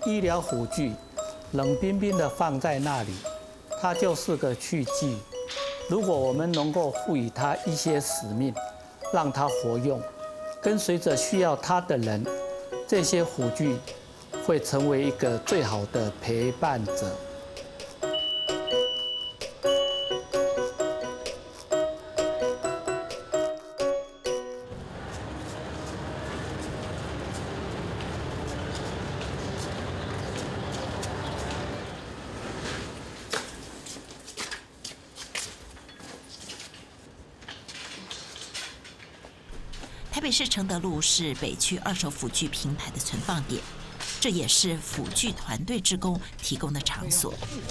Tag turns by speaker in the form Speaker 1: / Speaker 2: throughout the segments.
Speaker 1: 医疗辅具冷冰冰的放在那里，它就是个去剂。如果我们能够赋予它一些使命，让它活用，跟随着需要它的人，这些辅具会成为一个最好的陪伴者。
Speaker 2: 台北市承德路是北区二手辅具平台的存放点，这也是辅具团队志工提供的场所。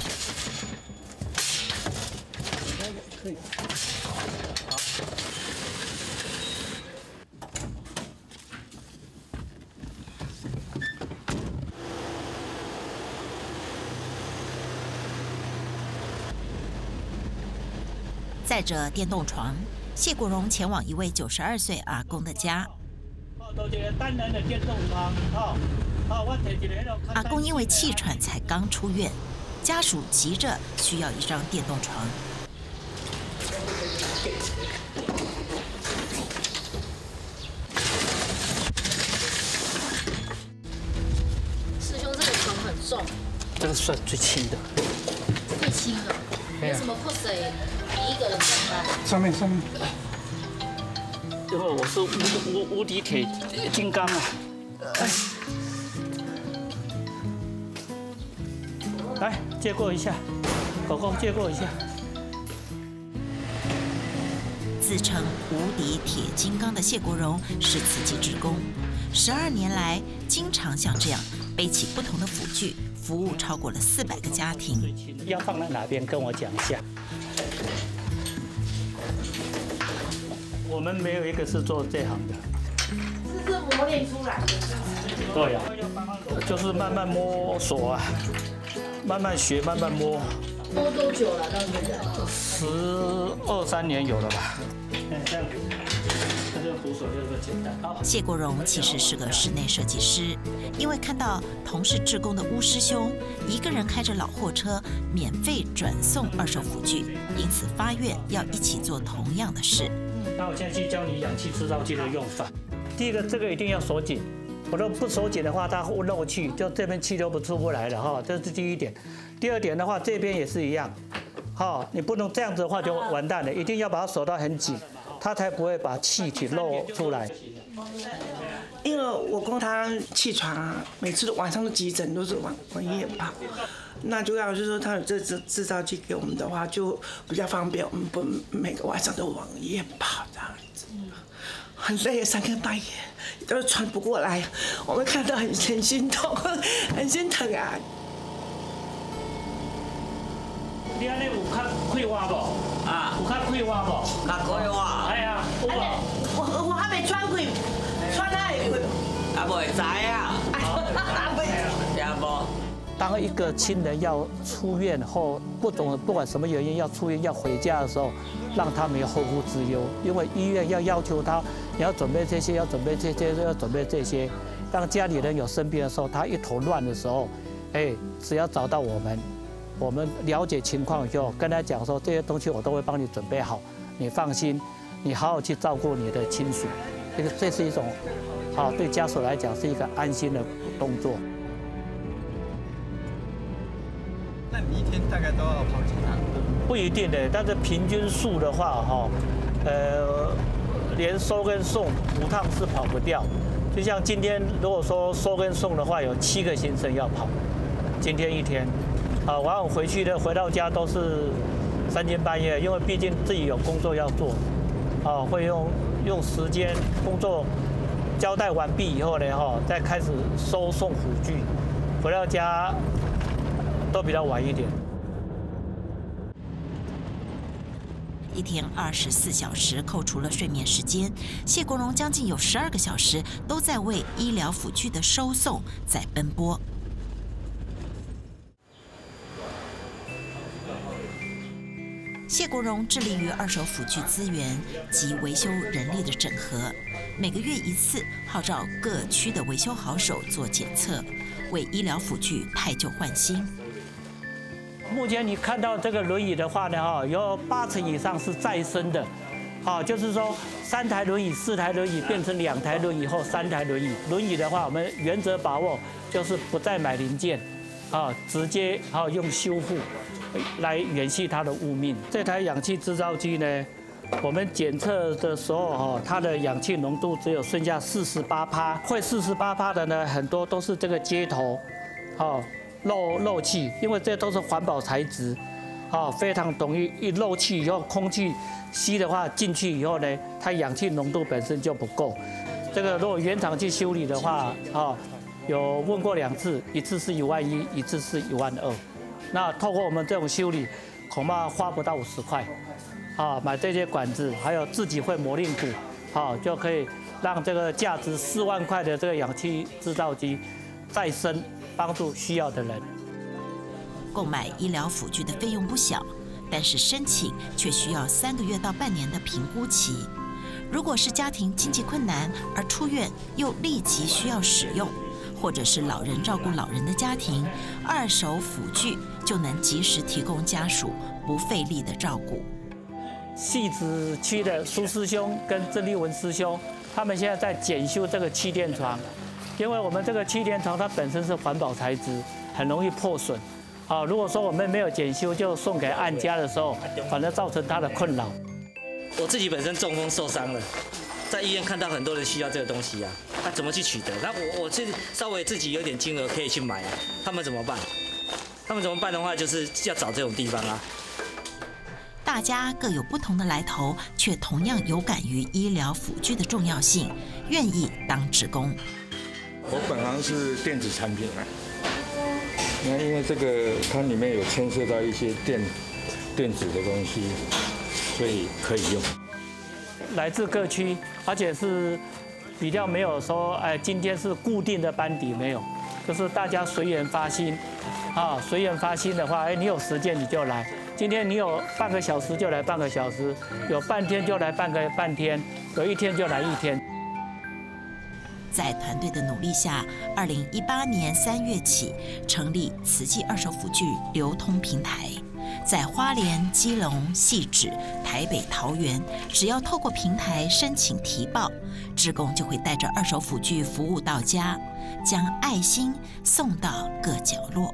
Speaker 2: 载着电动床，谢国荣前往一位92岁阿公的家。阿公因为气喘才刚出院，家属急着需要一张电动床。
Speaker 3: 师兄，这个床很重，
Speaker 1: 这个算最轻的。
Speaker 3: 最轻的，有什么破水？你一个人上班？
Speaker 1: 上面。因为我是无敌铁金刚啊！来借过一下，狗狗借过一下。
Speaker 2: 自称无敌铁金刚的谢国荣是慈济志工，12年来经常像这样背起不同的辅具，服务超过了400个家庭。
Speaker 1: 要放在哪边？跟我讲一下。我们没有一个是做这行的，
Speaker 3: 这是磨练出来的。
Speaker 1: 对呀，就是慢慢摸索啊，慢慢学，慢慢摸。
Speaker 3: 摸多久了？到现在
Speaker 1: 12、13年有了吧？这样子，这个扶手就是简单。
Speaker 2: 谢国荣其实是个室内设计师，因为看到同是志工的巫师兄一个人开着老货车免费转送二手辅具，因此发愿要一起做同样的事。
Speaker 1: 那我现在去教你氧气制造机的用法。第一个，这个一定要锁紧，我都不锁紧的话，它会漏气，就这边气都出不来了哈。这是第一点。第二点的话，这边也是一样，好，你不能这样子的话就完蛋了，一定要把它锁到很紧，它才不会把气体漏出来。
Speaker 4: 因为我公他气喘啊，每次晚上的急诊都是往医院跑，那就要就是说他有这制造机给我们的话，就比较方便，我们不每个晚上都往医院跑这样子，很累，3更半夜都喘不过来，我们看到很心痛，很心疼啊。
Speaker 1: 你安尼有较快活无？啊，有较快活无？
Speaker 5: 较快活。
Speaker 1: 哎呀，有无？
Speaker 4: 我还没喘过，喘哪会过？
Speaker 5: 啊，袂知啊。也无。
Speaker 1: 当一个亲人要出院后，不管什么原因要出院要回家的时候，让他没有后顾之忧，因为医院要求他，你要准备这些，要准备这些，要准备这些。当家里人有生病的时候，他一头乱的时候，只要找到我们了解情况以后，跟他讲说这些东西我都会帮你准备好，你放心，你好好去照顾你的亲属。这是一种，对家属来讲是一个安心的动作。
Speaker 6: 那你一天大概都要跑几趟？
Speaker 1: 不一定的，但是平均数的话，连收跟送5趟是跑不掉。就像今天，如果说收跟送的话，有7个行程要跑，今天一天，晚上回到家都是3更半夜，因为毕竟自己有工作要做，会用时间工作交代完毕以后呢，再开始收送辅具，回到家都比较晚一点。
Speaker 2: 一天24小时，扣除了睡眠时间，谢国荣将近有12个小时都在为医疗辅具的收送在奔波。谢国荣致力于二手辅具资源及维修人力的整合，每个月1次号召各区的维修好手做检测， 为医疗辅具汰旧换新。
Speaker 1: 目前你看到这个轮椅的话呢，有80%以上是再生的，就是说3台轮椅、4台轮椅变成2台轮椅后3台轮椅。轮椅的话，我们原则把握就是不再买零件，直接用修复来延续它的寿命。这台氧气制造机呢，我们检测的时候它的氧气浓度只有剩下48%，会48%的呢，很多都是这个接头，漏气，因为这都是环保材质，非常容易一漏气以后，空气吸的话进去以后呢，它氧气浓度本身就不够。这个如果原厂去修理的话，有问过2次，一次是11000，一次是12000。那透过我们这种修理，恐怕花不到50块，买这些管子，还有自己会磨令鼓，就可以让这个价值4万块的这个氧气制造机再生，帮助需要的人。
Speaker 2: 购买医疗辅具的费用不小，但是申请却需要3个月到半年的评估期。如果是家庭经济困难而出院又立即需要使用，或者是老人照顾老人的家庭，2手辅具就能及时提供家属不费力的照顾。
Speaker 1: 汐止区的苏师兄跟郑立文师兄，他们现在在检修这个气垫床，因为我们这个气垫床它本身是环保材质，很容易破损。如果说我们没有检修就送给案家的时候，反而造成他的困扰。
Speaker 7: 我自己本身中风受伤了，在医院看到很多人需要这个东西啊，怎么去取得？那我自己稍微自己有点金额可以去买，他们怎么办？他们怎么办的话，就是要找这种地方啊。
Speaker 2: 大家各有不同的来头，却同样有感于医疗辅具的重要性，愿意当志工。
Speaker 8: 我本行是电子产品啊，那因为这个它里面有牵涉到一些电子的东西，所以可以用。
Speaker 1: 来自各区，而且是比较没有说，今天是固定的班底，没有，就是大家随缘发心，随缘发心的话，你有时间你就来。今天你有半个小时就来半个小时，有半天就来半天，有1天就来1天。
Speaker 2: 在团队的努力下，2018年3月起成立慈济2手辅具流通平台，在花莲、基隆、汐止、台北、桃园，只要透过平台申请提报，志工就会带着2手辅具服务到家，将爱心送到各角落。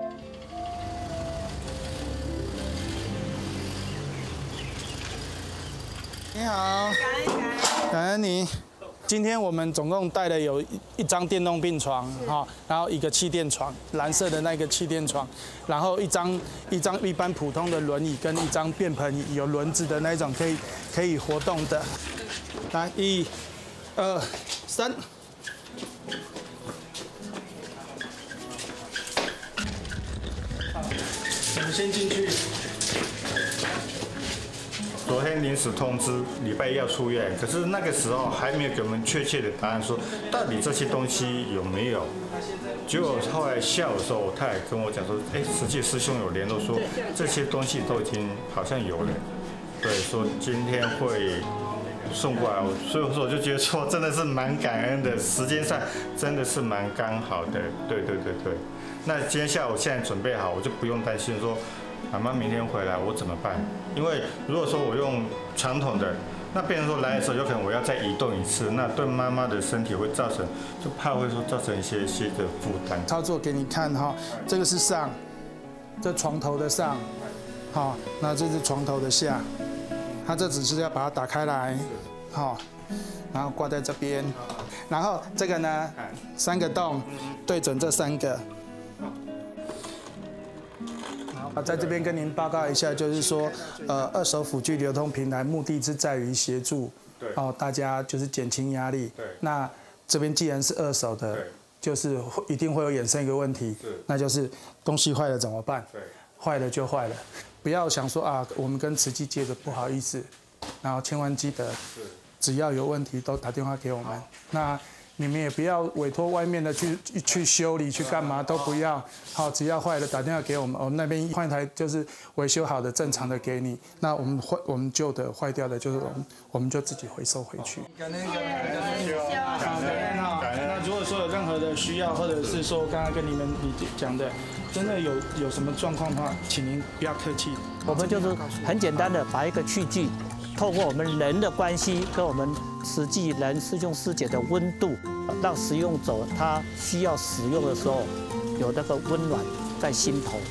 Speaker 9: 你好，感恩你。今天我们总共带了有1张电动病床，然后1个气垫床，蓝色的那个气垫床，然后一张一般普通的轮椅跟1张便盆椅，有轮子的那种可以活动的。来，1、2、3。我们先进去。
Speaker 8: 昨天临时通知礼拜1要出院，可是那个时候还没有给我们确切的答案，说到底这些东西有没有。结果后来下午的时候，我太太跟我讲说，慈济师兄有联络说这些东西都已经好像有了，对，说今天会送过来，所以说我就觉得说真的是蛮感恩的，时间上真的是蛮刚好的，对。那今天下午现在准备好，我就不用担心说妈妈明天回来我怎么办？因为如果说我用传统的，那变成说来的时候有可能我要再移动1次，那对妈妈的身体会造成，就怕会说造成一些的负担。
Speaker 9: 操作给你看哈，这个是上，这床头的上，好，那这是床头的下，它这只是要把它打开来，好，然后挂在这边，然后这个呢3个洞对准这3个。在这边跟您报告一下，就是说，2手辅具流通平台目的是在于协助，大家就是减轻压力。那这边既然是2手的，就是一定会有衍生一个问题，那就是东西坏了怎么办？坏了就坏了，不要想说啊，我们跟慈济借的不好意思，然后千万记得，只要有问题都打电话给我们。那你们也不要委托外面的去修理去干嘛都不要，好，只要坏了打电话给我们，我们那边换一台就是维修好的正常的给你。那我们旧的坏掉的，就是我们就自己回收回去。感恩。那如果说有任何的需要，或者是说刚刚跟你讲的，真的有什么状况的话，请您不要客气。
Speaker 1: 我们就是很简单的把一个器具，透过我们人的关系跟我们实际人师兄师姐的温度，让使用者他需要使用的时候有那个温暖在心头。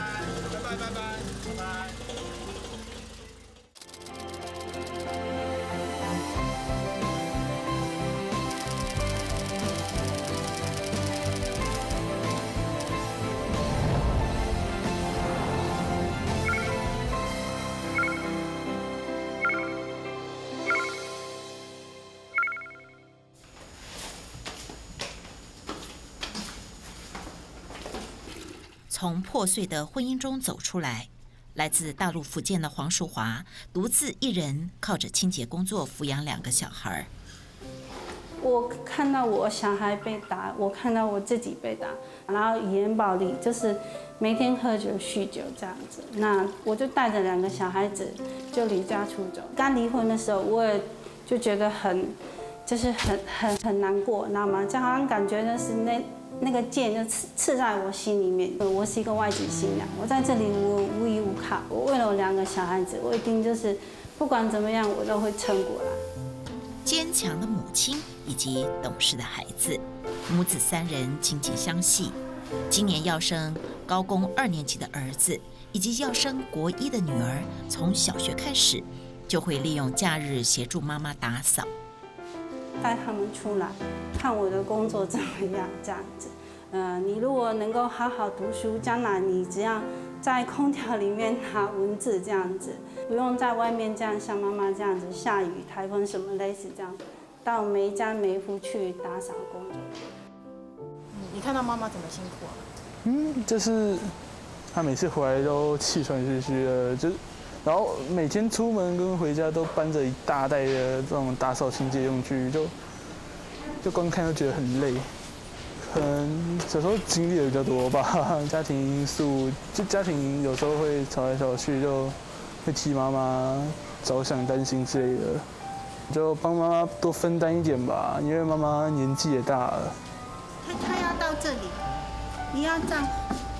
Speaker 2: 从破碎的婚姻中走出来，来自大陆福建的黄淑华独自一人靠着清洁工作抚养2个小孩。
Speaker 10: 我看到我小孩被打，我看到我自己被打，然后语言暴力，就是每天喝酒酗酒这样子。那我就带着2个小孩子就离家出走。刚离婚的时候，我也就觉得很难过，你知道吗？就好像感觉就是那个剑就刺在我心里面。我是一个外籍新娘，我在这里我无依无靠，我为了我2个小孩子，我一定就是不管怎么样我都会撑过来。
Speaker 2: 坚强的母亲以及懂事的孩子，母子3人紧紧相系。今年要生高工2年级的儿子，以及要升国1的女儿，从小学开始就会利用假日协助妈妈打扫。
Speaker 10: 带他们出来看我的工作怎么样，这样子。你如果能够好好读书，将来你只要在空调里面拿文字这样子，不用在外面这样像妈妈这样子下雨、台风什么类似这样，到每一家每一户去打扫工作。
Speaker 11: 你看到妈妈怎么辛苦啊？
Speaker 12: 就是她每次回来都气喘吁吁的，然后每天出门跟回家都搬着一大袋的这种打扫清洁用具，就光看就觉得很累。可能小时候经历的比较多吧，家庭因素，就家庭有时候会吵来吵去，就会替妈妈着想、担心之类的，就帮妈妈多分担一点吧，因为妈妈年纪也大了。
Speaker 11: 他要到这里，你要这样。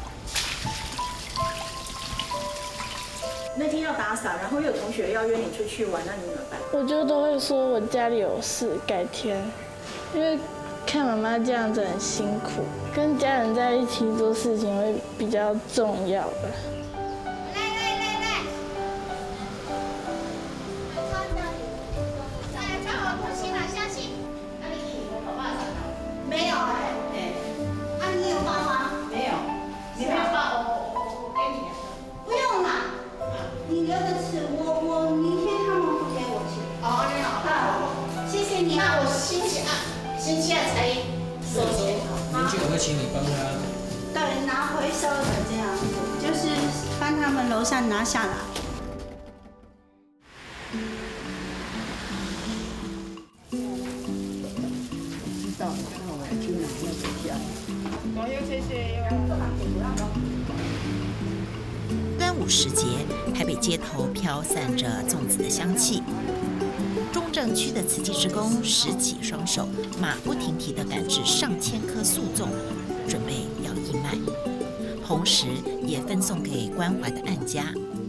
Speaker 11: 那天要打扫，然后又有同学要约你出去玩，那你怎么办？
Speaker 13: 我就都会说我家里有事，改天，因为看妈妈这样子很辛苦，跟家人在一起做事情会比较重要的。
Speaker 11: 没有啊，你有包吗？没有，你没有包，我给你。不用啦，你留着吃，我明天他们不给我吃。哦，你好，谢谢你。那我星期二才收钱。
Speaker 14: 邻居可不可以请你帮他？
Speaker 11: 对，拿回收的这样子，就是帮他们楼上拿下来。
Speaker 2: 端午时节，台北街头飘散着粽子的香气。中正区的慈济志工拾起双手，马不停蹄地赶制上千颗素粽，准备要义卖，同时也分送给关怀的案家。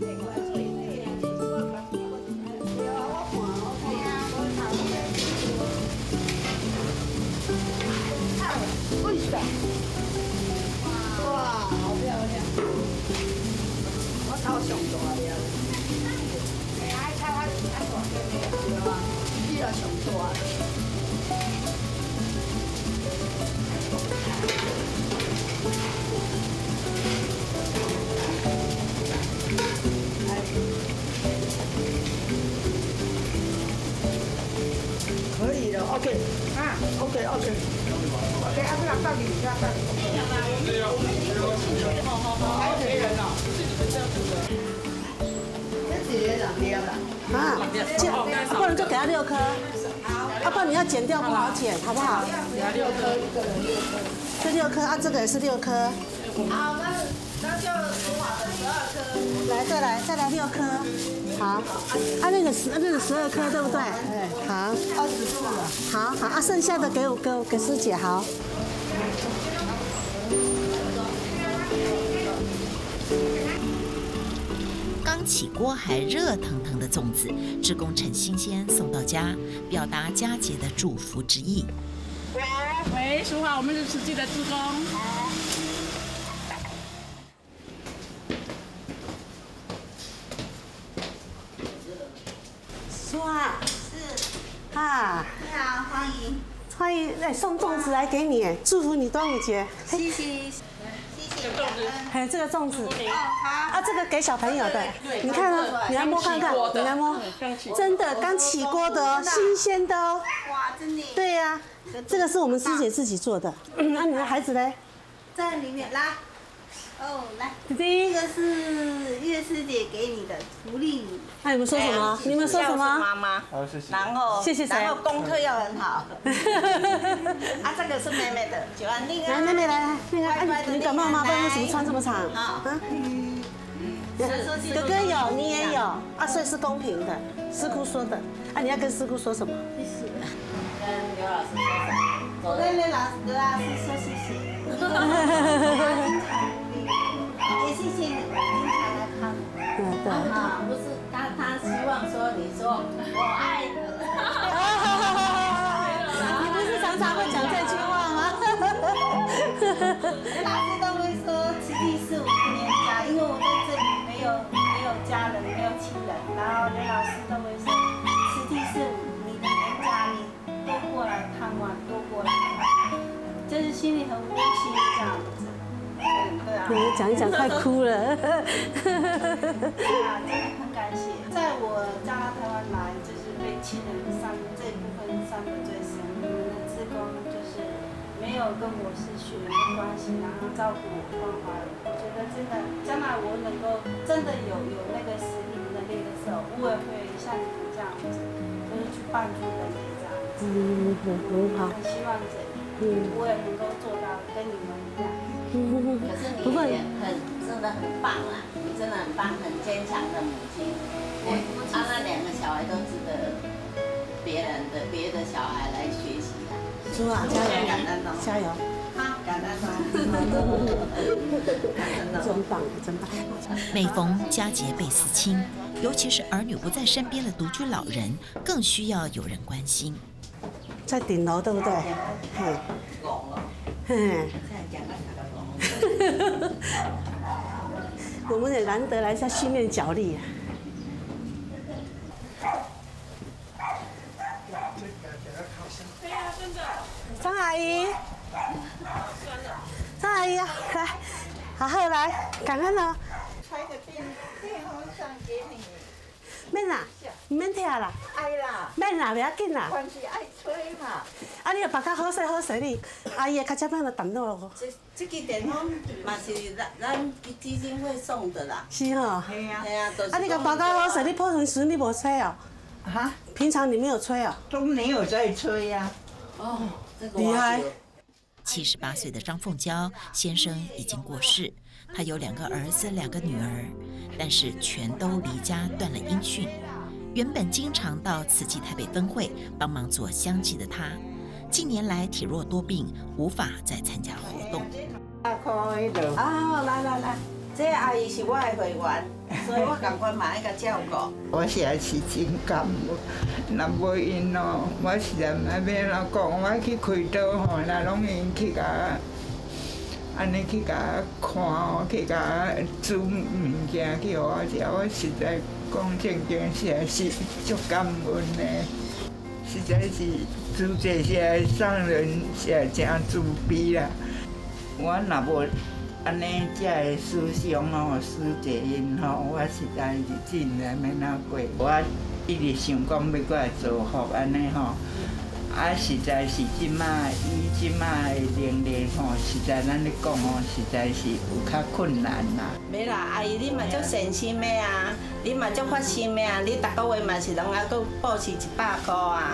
Speaker 11: 可以了 ，OK， 啊 ，OK， 啊，不要放你家放。还有人呢，是你们这样子的。这几年长掉了。啊，不然就给他6颗。好。
Speaker 15: 要不然你要剪掉不好剪，好不好？
Speaker 3: 要6颗，一个人6颗。
Speaker 15: 这6颗啊，这个也是6颗。
Speaker 11: 好，那就说好的12颗。
Speaker 15: 来，再来6颗。好，啊那个12颗对不对？哎，好。24了。好，啊剩下的给师姐好。
Speaker 2: 刚起锅还热腾腾的粽子，志工趁新鲜送到家，表达佳节的祝福之意。
Speaker 16: 喂，叔好，我们是实际的志工。
Speaker 15: 叔啊，
Speaker 11: 是。
Speaker 15: 啊。
Speaker 11: 你好，欢迎。
Speaker 15: 哎，送粽子来给你，祝福你端午节。
Speaker 11: 谢谢。
Speaker 15: 还有这个粽子，
Speaker 11: 哦好
Speaker 15: 啊，这个给小朋友的，你看哦，你来摸看看，你来摸，真的刚起锅的哦，新鲜的哦。
Speaker 11: 哇，真的。
Speaker 15: 对呀，这个是我们师姐自己做的。那你的孩子呢？
Speaker 11: 在里面来。哦，来，
Speaker 15: 弟弟，
Speaker 11: 这个是岳师姐给你的福利米。
Speaker 15: 那你们说什么？你们说什么？
Speaker 5: 妈妈。
Speaker 6: 好，谢谢。
Speaker 11: 然后，
Speaker 15: 谢谢谁？
Speaker 11: 然后功课要很好。啊，这个是妹妹的，九安令啊。
Speaker 15: 来，妹妹来，那个，你感冒吗？不然为什么穿这么长？
Speaker 11: 好。
Speaker 15: 哥哥有，你也有，啊，所以是公平的。师姑说的，啊，你要跟师姑说什么？
Speaker 11: 谢谢。跟刘老师说什么？我跟刘老师说谢谢。也谢谢你经常来看我。
Speaker 15: 对。
Speaker 11: 啊，不是他希望说你说我爱你。
Speaker 15: 你不是常常会讲这句话吗？
Speaker 11: 老师都会说此地是我的娘家，因为我在这里没有家人，没有亲人，然后刘老师都会说此地是你的娘家，你多过来看望，多过来看，就是心里很窝心这样子。对啊。
Speaker 15: 讲一讲快哭了。
Speaker 11: 对啊，真的很感谢。在我嫁到台湾来，就是被亲人这一部分伤得最深。你们的志工就是没有跟我是血缘的关系，然后照顾我、关怀我。我觉得真的，将来我能够真的有那个实力能力的时候，我也会像你们这样子，就是去帮助人类这样子。
Speaker 15: 很好。
Speaker 11: 很希望这我也能够做到跟你们一样。
Speaker 17: 可是你也真的很棒啦，你真的很棒，很坚强的母亲。那2个小孩都值得别的小孩来学习啦。
Speaker 15: 叔啊，加油！
Speaker 17: 感恩哦，
Speaker 15: 加油！
Speaker 17: 好，感恩哦，
Speaker 15: 真棒，真棒。
Speaker 2: 每逢佳节倍思亲，尤其是儿女不在身边的独居老人，更需要有人关心。
Speaker 15: 在顶楼，对不对？嘿。嘿。我们也难得来一下训练脚力。张阿姨，张阿姨，来，好好来，感恩哦。
Speaker 11: 开个电风扇给你。
Speaker 15: 免啦，唔免听啦。
Speaker 11: 爱啦。
Speaker 15: 免啦，袂要紧啦。
Speaker 11: 关是爱吹嘛。
Speaker 15: 啊，你又别较好势好势你，阿姨较接班就淡落咯。
Speaker 17: 这个电风嘛是咱基金会送的啦。
Speaker 15: 是吼。
Speaker 17: 嘿啊。
Speaker 15: 啊，你个包较好势，你普通时你无吹哦。
Speaker 11: 哈？
Speaker 15: 平常你没有吹哦。
Speaker 11: 都没有在吹呀。
Speaker 17: 哦，这个
Speaker 15: 厉害。
Speaker 2: 78岁的张凤娇先生已经过世，他有2个儿子2个女儿，但是全都离家断了音讯。原本经常到慈济台北分会帮忙做香祭的他，近年来体弱多病，无法再参加活动。
Speaker 17: 啊，来，这阿姨是我的会员，所以我赶快嘛要甲照顾。
Speaker 18: 我实在是真感恩，若无因哦，我实在唔知要怎讲。我去开刀吼，若拢因去甲安尼去甲看哦，去甲煮物件去互我食，我实在讲正经，实在是足感恩的。实在是主这些上人实在真慈悲啦。我若无安尼遮个思想哦，师姐因吼，我实在是真难免哪过。我一直想讲要过来造福安尼吼，啊实在是即马伊即马的能力吼，实在咱咧讲哦，实在是有较困难啦。
Speaker 17: 没啦，阿姨你嘛足善心的啊，你嘛足发心的啊，你逐个月嘛是拢还佫保持100块啊。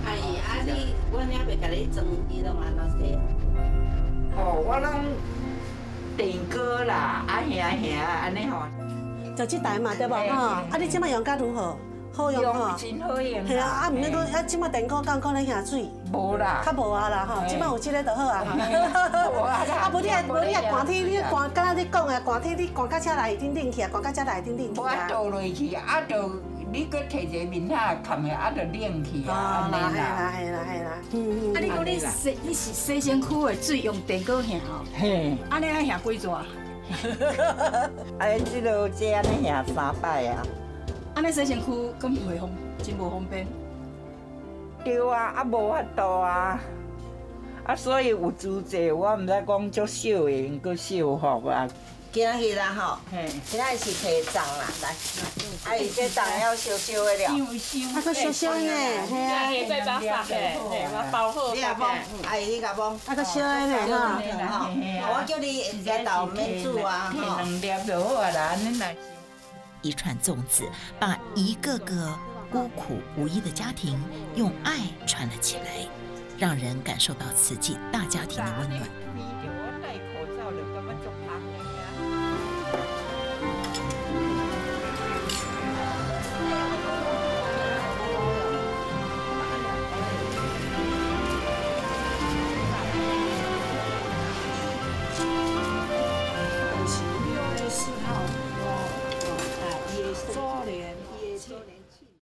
Speaker 17: 哎呀，我也袂甲你装，伊拢安怎说？哦，我拢电锅啦，安尼吼。
Speaker 15: 就这台嘛，对无吼？啊，你即摆用甲如何？好用吼？
Speaker 17: 真好用。
Speaker 15: 系啊，啊，毋免讲，啊，即摆电锅敢可能下水？
Speaker 17: 无啦。
Speaker 15: 较无啊啦吼，即摆有即个就好啊。啊，无你寒天你寒，敢若你讲的寒天你寒到车内顶顶去啊，寒到车内顶顶去啊。
Speaker 17: 我倒落去，啊，就你搁摕一个面下盖下，啊，就冷去啊，安尼啦。
Speaker 15: 系啦。
Speaker 16: 啊，你讲你是洗身躯的水用电锅下吼？
Speaker 17: 嘿。
Speaker 16: 安尼要下几座？
Speaker 17: 哎，这落这安尼下3摆啊。
Speaker 16: 安尼洗身躯咁袂方，真无方便。
Speaker 17: 对啊，啊无法度啊，啊所以有资济，我毋知讲足少的，用搁少吼啊。今日啦吼，今仔是摕粽啦，来，啊伊这粽要烧烧的了，
Speaker 15: 啊搁烧烧呢，系啊，
Speaker 16: 对包法的，我包好。
Speaker 17: 你甲包，阿姨你甲包，
Speaker 15: 啊搁烧的呢哈。
Speaker 17: 我叫你下豆免煮啊，2粒就好啊啦，安尼来。
Speaker 2: 一串粽子把一个个孤苦无依的家庭用爱串了起来，让人感受到慈济大家庭的温暖。